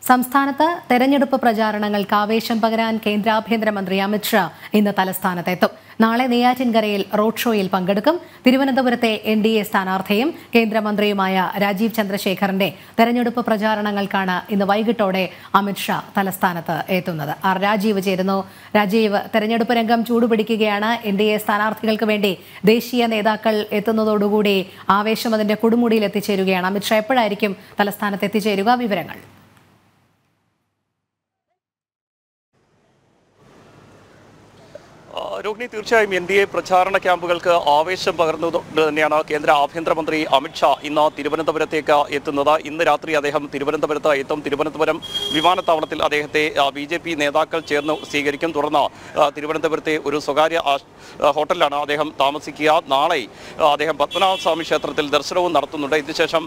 സംസ്ഥാനത്ത് തെരഞ്ഞെടുപ്പ് പ്രചാരണങ്ങൾക്ക് ആവേശം പകരാൻ കേന്ദ്ര ആഭ്യന്തരമന്ത്രി അമിത് ഷാ ഇന്ന് തലസ്ഥാനത്തെത്തും. നാളെ നെയ്യാറ്റിൻകരയിൽ റോഡ് ഷോയിൽ പങ്കെടുക്കും. തിരുവനന്തപുരത്തെ NDA സ്ഥാനാർത്ഥിയും കേന്ദ്രമന്ത്രിയുമായ രാജീവ് ചന്ദ്രശേഖറിന്റെ തെരഞ്ഞെടുപ്പ് പ്രചാരണങ്ങൾക്കാണ് ഇന്ന് വൈകിട്ടോടെ അമിത് ഷാ തലസ്ഥാനത്ത് എത്തുന്നത്. രാജീവ് ചേരുന്നു. രാജീവ്, തെരഞ്ഞെടുപ്പ് രംഗം ചൂടുപിടിക്കുകയാണ്. NDA സ്ഥാനാർത്ഥികൾക്ക് വേണ്ടി ദേശീയ നേതാക്കൾ എത്തുന്നതോടുകൂടി ആവേശം അതിന്റെ കൊടുമുടിയിൽ എത്തിച്ചേരുകയാണ്. അമിത് ഷാ എപ്പോഴായിരിക്കും തലസ്ഥാനത്ത് എത്തിച്ചേരുക? വിവരങ്ങൾ. രോഹിണി, തീർച്ചയായും NDA പ്രചാരണ ക്യാമ്പുകൾക്ക് ആവേശം പകർന്നുകൊണ്ട് തന്നെയാണ് കേന്ദ്ര ആഭ്യന്തരമന്ത്രി അമിത് ഷാ ഇന്ന് തിരുവനന്തപുരത്തേക്ക് എത്തുന്നത്. ഇന്ന് രാത്രി അദ്ദേഹം തിരുവനന്തപുരത്ത് എത്തും. തിരുവനന്തപുരം വിമാനത്താവളത്തിൽ അദ്ദേഹത്തെ BJP നേതാക്കൾ ചേർന്ന് സ്വീകരിക്കും. തുടർന്ന് തിരുവനന്തപുരത്തെ ഒരു സ്വകാര്യ ഹോട്ടലിലാണ് അദ്ദേഹം താമസിക്കുക. നാളെ അദ്ദേഹം പത്മനാഭസ്വാമി ക്ഷേത്രത്തിൽ ദർശനവും നടത്തുന്നുണ്ട്. ഇതിനുശേഷം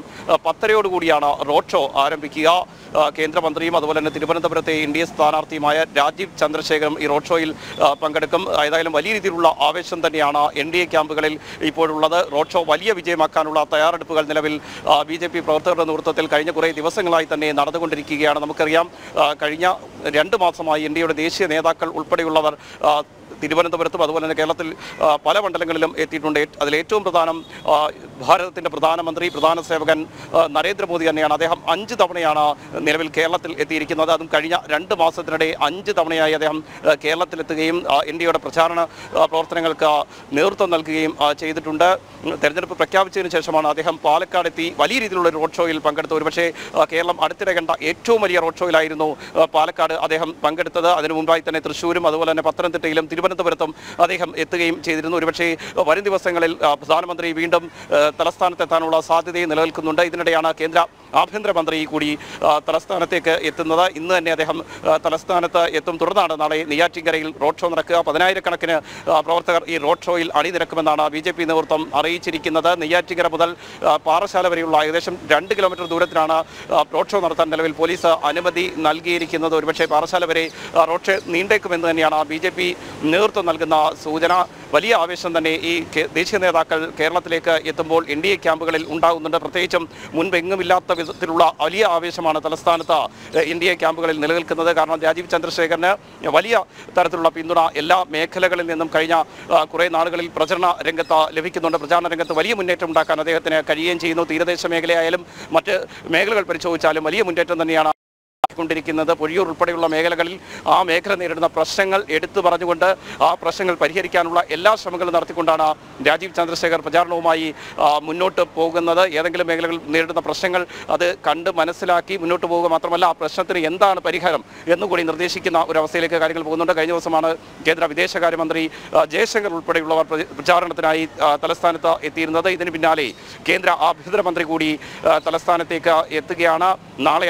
10:30 റോഡ് ഷോ ആരംഭിക്കുക. കേന്ദ്രമന്ത്രിയും അതുപോലെ തന്നെ തിരുവനന്തപുരത്തെ NDA സ്ഥാനാർത്ഥിയുമായ രാജീവ് ചന്ദ്രശേഖറും ഈ റോഡ് ഷോയിൽ പങ്കെടുക്കും. ഏതായാലും വലിയ രീതിയിലുള്ള ആവേശം തന്നെയാണ് NDA ക്യാമ്പുകളിൽ ഇപ്പോഴുള്ളത്. റോഡ് ഷോ വലിയ വിജയമാക്കാനുള്ള തയ്യാറെടുപ്പുകൾ നിലവിൽ BJP പ്രവർത്തകരുടെ നേതൃത്വത്തിൽ കഴിഞ്ഞ കുറേ ദിവസങ്ങളായി തന്നെ നടന്നുകൊണ്ടിരിക്കുകയാണ്. നമുക്കറിയാം, കഴിഞ്ഞ 2 മാസമായി NDAയുടെ ദേശീയ നേതാക്കൾ ഉൾപ്പെടെയുള്ളവർ തിരുവനന്തപുരത്തും അതുപോലെ തന്നെ കേരളത്തിൽ പല മണ്ഡലങ്ങളിലും എത്തിയിട്ടുണ്ട്. അതിലേറ്റവും പ്രധാനം ഭാരതത്തിൻ്റെ പ്രധാന സേവകൻ നരേന്ദ്രമോദി തന്നെയാണ്. അദ്ദേഹം 5 തവണയാണ് നിലവിൽ കേരളത്തിൽ എത്തിയിരിക്കുന്നത്. അതും കഴിഞ്ഞ 2 മാസത്തിനിടെ 5 തവണയായി അദ്ദേഹം കേരളത്തിലെത്തുകയും NDAയുടെ പ്രചാരണ പ്രവർത്തനങ്ങൾക്ക് നേതൃത്വം നൽകുകയും ചെയ്തിട്ടുണ്ട്. തെരഞ്ഞെടുപ്പ് പ്രഖ്യാപിച്ചതിന് ശേഷമാണ് അദ്ദേഹം പാലക്കാട് എത്തി വലിയ രീതിയിലുള്ള റോഡ് ഷോയിൽ പങ്കെടുത്തത്. ഒരുപക്ഷേ കേരളം അടുത്തിടെ കണ്ട ഏറ്റവും വലിയ റോഡ് ഷോയിലായിരുന്നു പാലക്കാട് അദ്ദേഹം പങ്കെടുത്തത്. അതിനു മുമ്പായി തന്നെ തൃശ്ശൂരും അതുപോലെ തന്നെ പത്തനംതിട്ടയിലും തിരുവനന്തപുരത്തും അദ്ദേഹം എത്തുകയും ചെയ്തിരുന്നു. ഒരുപക്ഷേ വരും ദിവസങ്ങളിൽ പ്രധാനമന്ത്രി വീണ്ടും തലസ്ഥാനത്തെത്താനുള്ള സാധ്യതയും നിലനിൽക്കുന്നുണ്ട്. ഇതിനിടെയാണ് കേന്ദ്ര ആഭ്യന്തരമന്ത്രി കൂടി തലസ്ഥാനത്തേക്ക് എത്തുന്നത്. ഇന്ന് തന്നെ അദ്ദേഹം തലസ്ഥാനത്ത് എത്തും. തുടർന്നാണ് നാളെ നെയ്യാറ്റിൻകരയിൽ റോഡ് ഷോ നടക്കുക. 10,000-കണക്കിന് പ്രവർത്തകർ ഈ റോഡ് ഷോയിൽ അണിനിരക്കുമെന്നാണ് BJP നേതൃത്വം അറിയിച്ചിരിക്കുന്നത്. നെയ്യാറ്റിൻകര മുതൽ പാറശാല വരെയുള്ള ഏകദേശം 2 കിലോമീറ്റർ ദൂരത്തിലാണ് റോഡ് ഷോ നടത്താൻ നിലവിൽ പോലീസ് അനുമതി നൽകിയിരിക്കുന്നത്. ഒരുപക്ഷെ പാറശാല വരെ റോഡ് ഷോ നീണ്ടേക്കുമെന്ന് തന്നെയാണ് BJP നേതൃത്വം നൽകുന്ന സൂചന. വലിയ ആവേശം തന്നെ ഈ ദേശീയ നേതാക്കൾ കേരളത്തിലേക്ക് എത്തുമ്പോൾ NDA ക്യാമ്പുകളിൽ ഉണ്ടാകുന്നുണ്ട്. പ്രത്യേകിച്ചും മുൻപെങ്ങുമില്ലാത്ത വിധത്തിലുള്ള വലിയ ആവേശമാണ് തലസ്ഥാനത്ത് NDA ക്യാമ്പുകളിൽ നിലനിൽക്കുന്നത്. കാരണം രാജീവ് ചന്ദ്രശേഖറിന് വലിയ തരത്തിലുള്ള പിന്തുണ എല്ലാ മേഖലകളിൽ നിന്നും കഴിഞ്ഞ കുറേ നാളുകളിൽ പ്രചരണ രംഗത്ത് ലഭിക്കുന്നുണ്ട്. പ്രചാരണ രംഗത്ത് വലിയ മുന്നേറ്റം ഉണ്ടാക്കാൻ അദ്ദേഹത്തിന് കഴിയുകയും ചെയ്യുന്നു. തീരദേശ മേഖലയായാലും മറ്റ് മേഖലകൾ പരിശോധിച്ചാലും വലിയ മുന്നേറ്റം തന്നെയാണ് കൊണ്ടിരിക്കുന്നത്. പൊഴിയൂർ ഉൾപ്പെടെയുള്ള മേഖലകളിൽ ആ മേഖല നേരിടുന്ന പ്രശ്നങ്ങൾ എടുത്തു പറഞ്ഞുകൊണ്ട് ആ പ്രശ്നങ്ങൾ പരിഹരിക്കാനുള്ള എല്ലാ ശ്രമങ്ങളും നടത്തിക്കൊണ്ടാണ് രാജീവ് ചന്ദ്രശേഖർ പ്രചാരണവുമായി മുന്നോട്ട് പോകുന്നത്. ഏതെങ്കിലും മേഖലകൾ നേരിടുന്ന പ്രശ്നങ്ങൾ അത് കണ്ട് മനസ്സിലാക്കി മുന്നോട്ട് പോവുക മാത്രമല്ല, ആ പ്രശ്നത്തിന് എന്താണ് പരിഹാരം എന്നുകൂടി നിർദ്ദേശിക്കുന്ന ഒരു അവസ്ഥയിലേക്ക് കാര്യങ്ങൾ പോകുന്നുണ്ട്. കഴിഞ്ഞ ദിവസമാണ് കേന്ദ്ര വിദേശകാര്യമന്ത്രി ജയശങ്കർ ഉൾപ്പെടെയുള്ളവർ പ്രചാരണത്തിനായി തലസ്ഥാനത്ത് എത്തിയിരുന്നത്. ഇതിന് പിന്നാലെ കേന്ദ്ര ആഭ്യന്തരമന്ത്രി കൂടി തലസ്ഥാനത്തേക്ക് എത്തുകയാണ്. നാളെ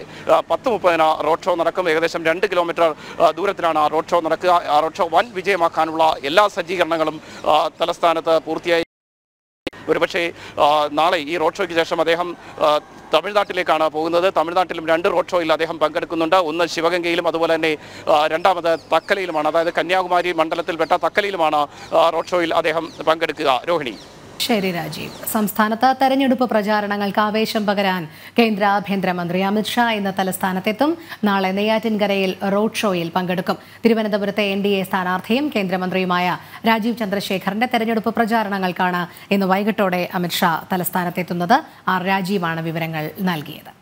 10:30 റോഡ് ഷോ നടക്കും. ഏകദേശം 2 കിലോമീറ്റർ ദൂരത്തിലാണ് റോഡ് ഷോ നടക്കുക. ആ റോഡ് ഷോ വൻ വിജയമാക്കാനുള്ള എല്ലാ സജ്ജീകരണങ്ങളും തലസ്ഥാനത്ത് പൂർത്തിയായി. ഒരുപക്ഷെ നാളെ ഈ റോഡ് ഷോയ്ക്ക് ശേഷം അദ്ദേഹം തമിഴ്നാട്ടിലേക്കാണ് പോകുന്നത്. തമിഴ്നാട്ടിലും 2 റോഡ് ഷോയിൽ അദ്ദേഹം പങ്കെടുക്കുന്നുണ്ട്. ഒന്ന് ശിവഗംഗയിലും അതുപോലെ തന്നെ രണ്ടാമത് തക്കലയിലുമാണ്. അതായത് കന്യാകുമാരി മണ്ഡലത്തിൽപ്പെട്ട തക്കലയിലുമാണ് റോഡ് ഷോയിൽ അദ്ദേഹം പങ്കെടുക്കുക. രോഹിണി. ശരി രാജീവ്. സംസ്ഥാനത്ത് തെരഞ്ഞെടുപ്പ് പ്രചാരണങ്ങൾക്ക് ആവേശം പകരാൻ കേന്ദ്ര ആഭ്യന്തരമന്ത്രി അമിത് ഷാ ഇന്ന് തലസ്ഥാനത്തെത്തും. നാളെ നെയ്യാറ്റിൻകരയിൽ റോഡ് ഷോയിൽ പങ്കെടുക്കും. തിരുവനന്തപുരത്തെ NDA സ്ഥാനാർത്ഥിയും കേന്ദ്രമന്ത്രിയുമായ രാജീവ് ചന്ദ്രശേഖറിന്റെ തെരഞ്ഞെടുപ്പ് പ്രചാരണങ്ങൾക്കാണ് ഇന്ന് വൈകിട്ടോടെ അമിത് ഷാ തലസ്ഥാനത്തെത്തുന്നത്. രാജീവാണ് വിവരങ്ങൾ നൽകിയത്.